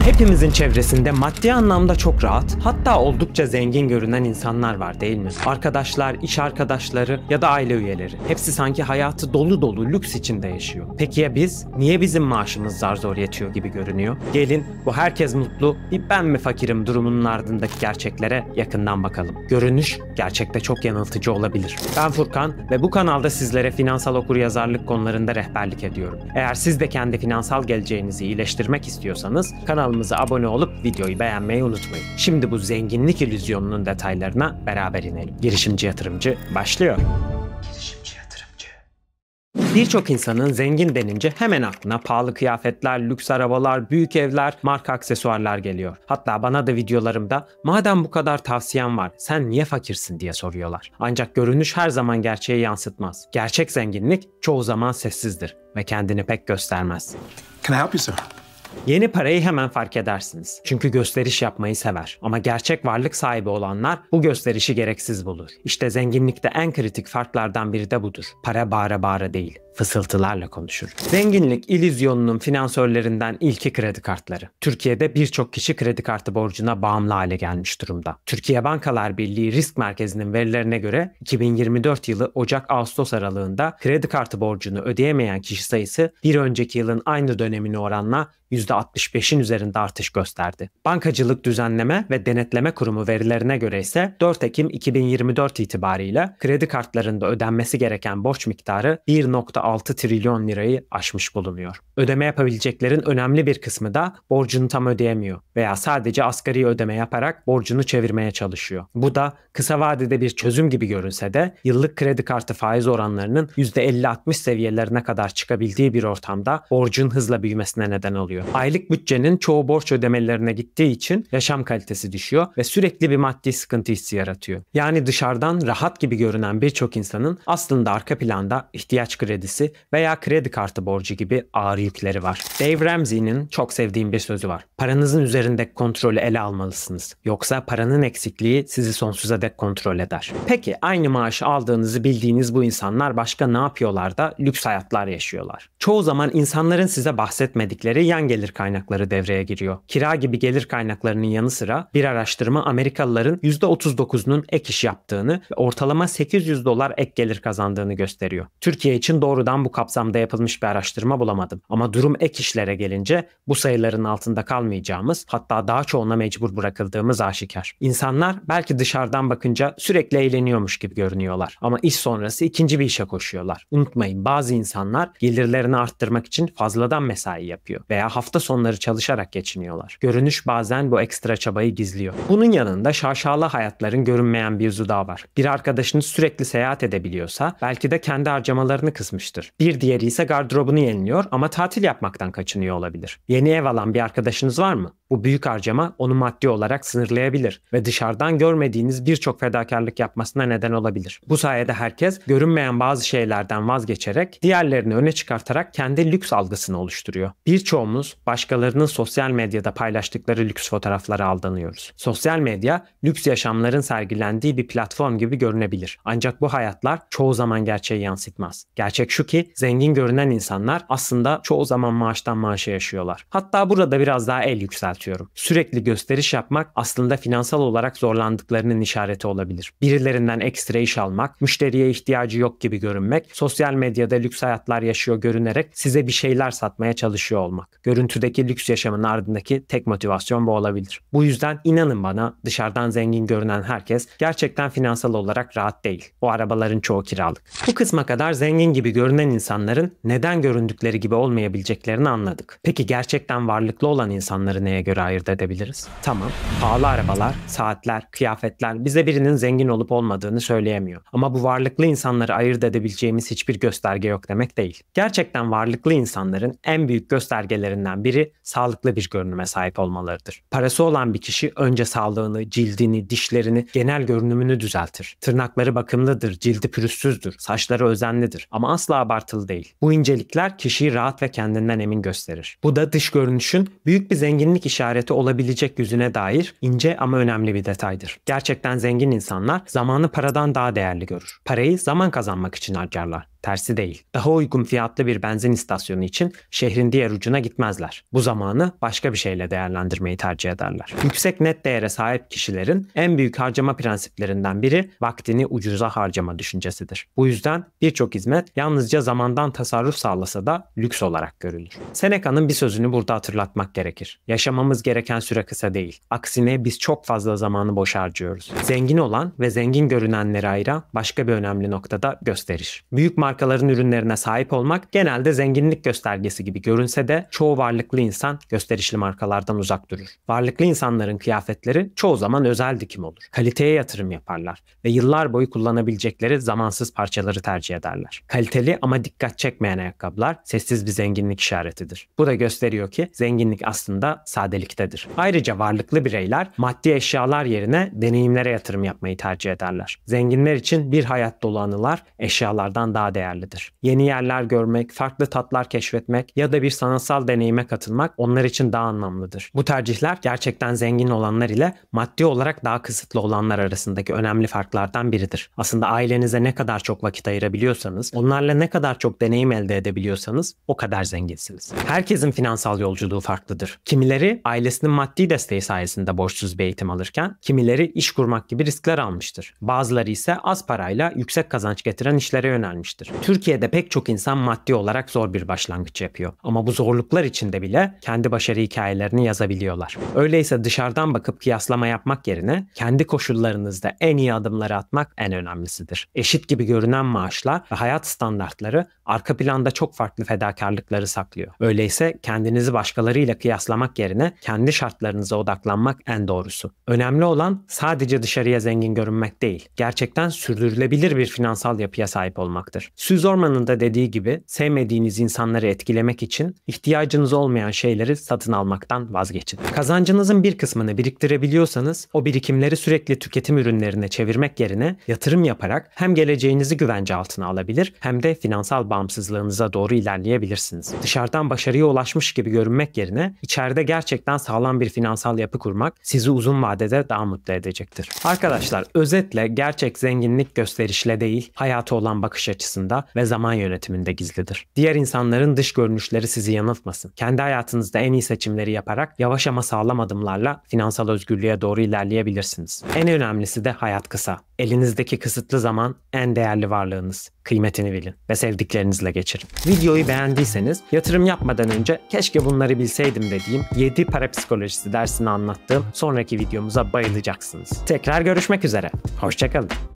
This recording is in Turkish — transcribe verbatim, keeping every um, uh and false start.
Hepimizin çevresinde maddi anlamda çok rahat, hatta oldukça zengin görünen insanlar var değil mi? Arkadaşlar, iş arkadaşları ya da aile üyeleri. Hepsi sanki hayatı dolu dolu lüks içinde yaşıyor. Peki ya biz? Niye bizim maaşımız zar zor yetiyor gibi görünüyor? Gelin bu herkes mutlu, bir ben mi fakirim durumunun ardındaki gerçeklere yakından bakalım. Görünüş gerçekte çok yanıltıcı olabilir. Ben Furkan ve bu kanalda sizlere finansal okuryazarlık konularında rehberlik ediyorum. Eğer siz de kendi finansal geleceğinizi iyileştirmek istiyorsanız kanalımıza abone olup videoyu beğenmeyi unutmayın. Şimdi bu zenginlik illüzyonunun detaylarına beraber inelim. Girişimci yatırımcı başlıyor. Girişimci yatırımcı. Birçok insanın zengin denince hemen aklına pahalı kıyafetler, lüks arabalar, büyük evler, marka aksesuarlar geliyor. Hatta bana da videolarımda madem bu kadar tavsiyem var sen niye fakirsin diye soruyorlar. Ancak görünüş her zaman gerçeği yansıtmaz. Gerçek zenginlik çoğu zaman sessizdir ve kendini pek göstermez. Can I help you, sir? Yeni parayı hemen fark edersiniz. Çünkü gösteriş yapmayı sever. Ama gerçek varlık sahibi olanlar bu gösterişi gereksiz bulur. İşte zenginlikte en kritik farklardan biri de budur. Para bağıra bağıra değil, fısıltılarla konuşur. Zenginlik illüzyonunun finansörlerinden ilki kredi kartları. Türkiye'de birçok kişi kredi kartı borcuna bağımlı hale gelmiş durumda. Türkiye Bankalar Birliği Risk Merkezi'nin verilerine göre iki bin yirmi dört yılı Ocak-Ağustos aralığında kredi kartı borcunu ödeyemeyen kişi sayısı bir önceki yılın aynı dönemine oranla yüzde altmış beşin üzerinde artış gösterdi. Bankacılık Düzenleme ve Denetleme Kurumu verilerine göre ise dört Ekim iki bin yirmi dört itibarıyla kredi kartlarında ödenmesi gereken borç miktarı bir virgül altı trilyon lirayı aşmış bulunuyor. Ödeme yapabileceklerin önemli bir kısmı da borcunu tam ödeyemiyor veya sadece asgari ödeme yaparak borcunu çevirmeye çalışıyor. Bu da kısa vadede bir çözüm gibi görünse de yıllık kredi kartı faiz oranlarının yüzde elli altmış seviyelerine kadar çıkabildiği bir ortamda borcun hızla büyümesine neden oluyor. Aylık bütçenin çoğu borç ödemelerine gittiği için yaşam kalitesi düşüyor ve sürekli bir maddi sıkıntı hissi yaratıyor. Yani dışarıdan rahat gibi görünen birçok insanın aslında arka planda ihtiyaç kredisi veya kredi kartı borcu gibi ağır yükleri var. Dave Ramsey'nin çok sevdiğim bir sözü var. Paranızın üzerindeki kontrolü ele almalısınız. Yoksa paranın eksikliği sizi sonsuza dek kontrol eder. Peki aynı maaşı aldığınızı bildiğiniz bu insanlar başka ne yapıyorlar da lüks hayatlar yaşıyorlar? Çoğu zaman insanların size bahsetmedikleri yan gelir kaynakları devreye giriyor. Kira gibi gelir kaynaklarının yanı sıra bir araştırma Amerikalıların yüzde otuz dokuzunun ek iş yaptığını ve ortalama sekiz yüz dolar ek gelir kazandığını gösteriyor. Türkiye için doğrudan bu kapsamda yapılmış bir araştırma bulamadım. Ama durum ek işlere gelince bu sayıların altında kalmayacağımız, hatta daha çoğuna mecbur bırakıldığımız aşikar. İnsanlar belki dışarıdan bakınca sürekli eğleniyormuş gibi görünüyorlar. Ama iş sonrası ikinci bir işe koşuyorlar. Unutmayın, bazı insanlar gelirlerini arttırmak için fazladan mesai yapıyor veya hafta sonları çalışarak geçiniyorlar. Görünüş bazen bu ekstra çabayı gizliyor. Bunun yanında şaşalı hayatların görünmeyen bir yüzü daha var. Bir arkadaşınız sürekli seyahat edebiliyorsa belki de kendi harcamalarını kısmıştır. Bir diğeri ise gardırobunu yeniliyor ama tatil yapmaktan kaçınıyor olabilir. Yeni ev alan bir arkadaşınız var mı? Bu büyük harcama onu maddi olarak sınırlayabilir ve dışarıdan görmediğiniz birçok fedakarlık yapmasına neden olabilir. Bu sayede herkes görünmeyen bazı şeylerden vazgeçerek diğerlerini öne çıkartarak kendi lüks algısını oluşturuyor. Birçoğumuz başkalarının sosyal medyada paylaştıkları lüks fotoğraflara aldanıyoruz. Sosyal medya lüks yaşamların sergilendiği bir platform gibi görünebilir. Ancak bu hayatlar çoğu zaman gerçeği yansıtmaz. Gerçek şu ki zengin görünen insanlar aslında çoğu zaman maaştan maaşa yaşıyorlar. Hatta burada biraz daha el yükseltiyorum. Sürekli gösteriş yapmak aslında finansal olarak zorlandıklarının işareti olabilir. Birilerinden ekstra iş almak, müşteriye ihtiyacı yok gibi görünmek, sosyal medyada lüks hayatlar yaşıyor görünerek size bir şeyler satmaya çalışıyor olmak. Görüntüdeki lüks yaşamın ardındaki tek motivasyon bu olabilir. Bu yüzden inanın bana, dışarıdan zengin görünen herkes gerçekten finansal olarak rahat değil. O arabaların çoğu kiralık. Bu kısma kadar zengin gibi görünen insanların neden göründükleri gibi olmayabileceklerini anladık. Peki gerçekten varlıklı olan insanları neye göre ayırt edebiliriz? Tamam, pahalı arabalar, saatler, kıyafetler bize birinin zengin olup olmadığını söyleyemiyor. Ama bu varlıklı insanları ayırt edebileceğimiz hiçbir gösterge yok demek değil. Gerçekten varlıklı insanların en büyük göstergelerinden biri sağlıklı bir görünüme sahip olmalarıdır. Parası olan bir kişi önce sağlığını, cildini, dişlerini, genel görünümünü düzeltir. Tırnakları bakımlıdır, cildi pürüzsüzdür, saçları özenlidir ama asla abartılı değil. Bu incelikler kişiyi rahat ve kendinden emin gösterir. Bu da dış görünüşün büyük bir zenginlik işareti olabilecek yüzüne dair ince ama önemli bir detaydır. Gerçekten zengin insanlar zamanı paradan daha değerli görür. Parayı zaman kazanmak için harcarlar. tersi değil. Daha uygun fiyatlı bir benzin istasyonu için şehrin diğer ucuna gitmezler. Bu zamanı başka bir şeyle değerlendirmeyi tercih ederler. Yüksek net değere sahip kişilerin en büyük harcama prensiplerinden biri vaktini ucuza harcama düşüncesidir. Bu yüzden birçok hizmet yalnızca zamandan tasarruf sağlasa da lüks olarak görülür. Seneca'nın bir sözünü burada hatırlatmak gerekir. Yaşamamız gereken süre kısa değil. Aksine biz çok fazla zamanı boş harcıyoruz. Zengin olan ve zengin görünenleri ayıran başka bir önemli noktada gösteriş. Büyük markaların ürünlerine sahip olmak genelde zenginlik göstergesi gibi görünse de çoğu varlıklı insan gösterişli markalardan uzak durur. Varlıklı insanların kıyafetleri çoğu zaman özel dikim olur. Kaliteye yatırım yaparlar ve yıllar boyu kullanabilecekleri zamansız parçaları tercih ederler. Kaliteli ama dikkat çekmeyen ayakkabılar sessiz bir zenginlik işaretidir. Bu da gösteriyor ki zenginlik aslında sadeliktedir. Ayrıca varlıklı bireyler maddi eşyalar yerine deneyimlere yatırım yapmayı tercih ederler. Zenginler için bir hayat dolu anılar eşyalardan daha değerlidir. Yeni yerler görmek, farklı tatlar keşfetmek ya da bir sanatsal deneyime katılmak onlar için daha anlamlıdır. Bu tercihler gerçekten zengin olanlar ile maddi olarak daha kısıtlı olanlar arasındaki önemli farklardan biridir. Aslında ailenize ne kadar çok vakit ayırabiliyorsanız, onlarla ne kadar çok deneyim elde edebiliyorsanız o kadar zenginsiniz. Herkesin finansal yolculuğu farklıdır. Kimileri ailesinin maddi desteği sayesinde borçsuz bir eğitim alırken, kimileri iş kurmak gibi riskler almıştır. Bazıları ise az parayla yüksek kazanç getiren işlere yönelmiştir. Türkiye'de pek çok insan maddi olarak zor bir başlangıç yapıyor. Ama bu zorluklar içinde bile kendi başarı hikayelerini yazabiliyorlar. Öyleyse dışarıdan bakıp kıyaslama yapmak yerine kendi koşullarınızda en iyi adımları atmak en önemlisidir. Eşit gibi görünen maaşlar ve hayat standartları arka planda çok farklı fedakarlıkları saklıyor. Öyleyse kendinizi başkalarıyla kıyaslamak yerine kendi şartlarınıza odaklanmak en doğrusu. Önemli olan sadece dışarıya zengin görünmek değil, gerçekten sürdürülebilir bir finansal yapıya sahip olmaktır. Suze Orman'ın da dediği gibi sevmediğiniz insanları etkilemek için ihtiyacınız olmayan şeyleri satın almaktan vazgeçin. Kazancınızın bir kısmını biriktirebiliyorsanız o birikimleri sürekli tüketim ürünlerine çevirmek yerine yatırım yaparak hem geleceğinizi güvence altına alabilir hem de finansal bağımsızlığınıza doğru ilerleyebilirsiniz. Dışarıdan başarıya ulaşmış gibi görünmek yerine içeride gerçekten sağlam bir finansal yapı kurmak sizi uzun vadede daha mutlu edecektir. Arkadaşlar, özetle gerçek zenginlik gösterişle değil, hayata olan bakış açısında ve zaman yönetiminde gizlidir. Diğer insanların dış görünüşleri sizi yanıltmasın. Kendi hayatınızda en iyi seçimleri yaparak yavaş ama sağlam adımlarla finansal özgürlüğe doğru ilerleyebilirsiniz. En önemlisi de hayat kısa. Elinizdeki kısıtlı zaman en değerli varlığınız. Kıymetini bilin ve sevdiklerinizle geçirin. Videoyu beğendiyseniz yatırım yapmadan önce keşke bunları bilseydim dediğim yedi para psikolojisi dersini anlattığım sonraki videomuza bayılacaksınız. Tekrar görüşmek üzere. Hoşça kalın.